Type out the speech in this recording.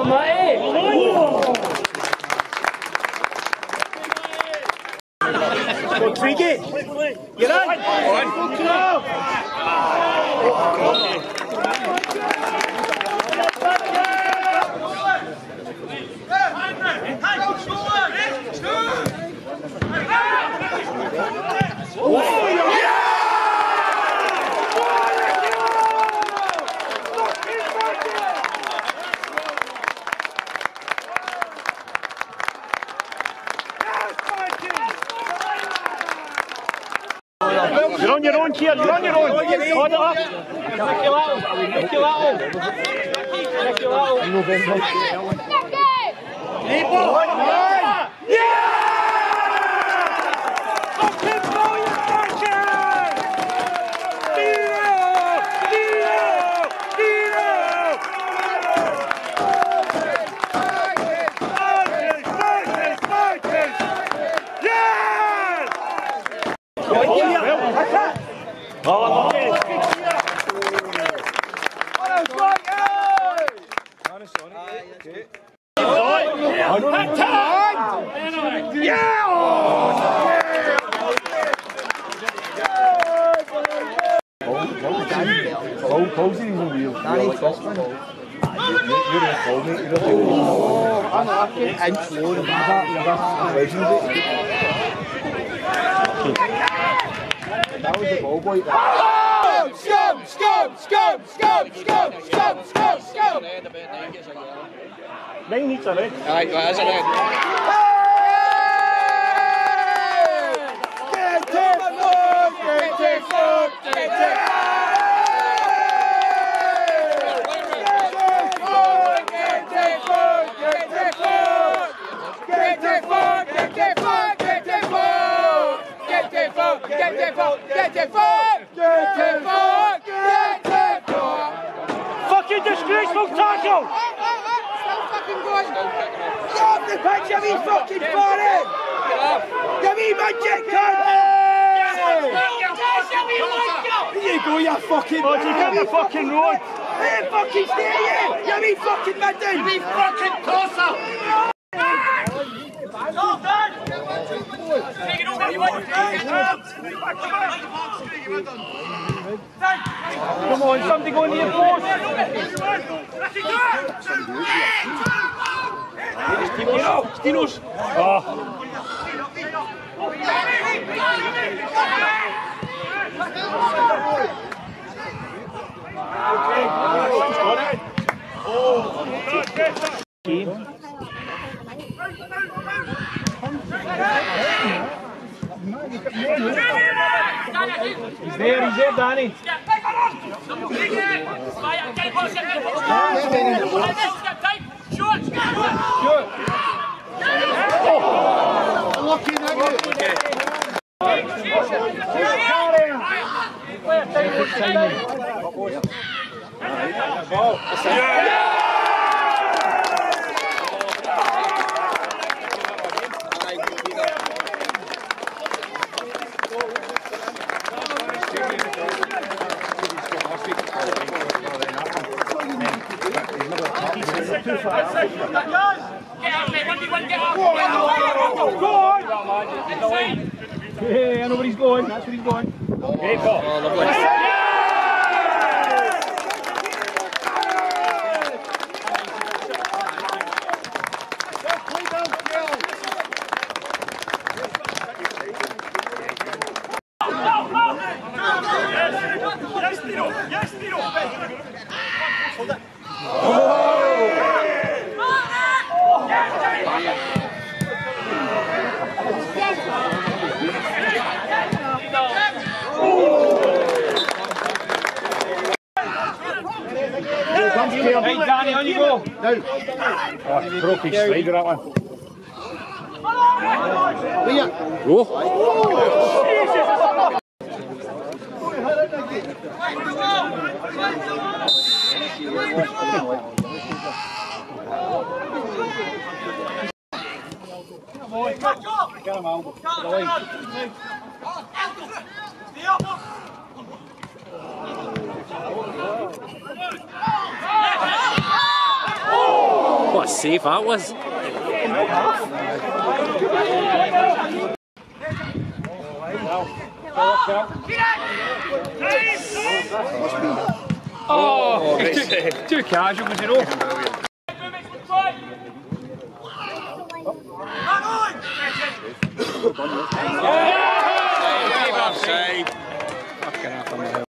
Matty! Go Twiggy! Get on! You're on your own, Keir, you're on your own. Hold it up. Nick your little. Nick your little. Nick your little. Yeah! Fucking brilliant, Bankies! Paul's in his own wheel. Danny's first one. You're in Paul, mate. You're not I'm inch low and that was the ball boy. Scum! 9 needs a red. Aye, that is a red. Fucking disgraceful tackle! Still fucking going! Get off the pitch, you mean fucking foreign! You mean magic cunt! Here you go, you fucking... Oh, you get the fucking road! Hey, fucking stay here! You mean fucking midden! You mean fucking tosser! Come on, somebody go near post! Stinos! Oh. He's there, Danny. Hey, I know where he's going. That's where he's going. Great ball. Oh, lovely. Yes, Tino. Hold it. Hey, Danny, on you go. Now. Oh, broke his slider, that one. Get him out. save that was. Oh, too casual, was you know? Yeah!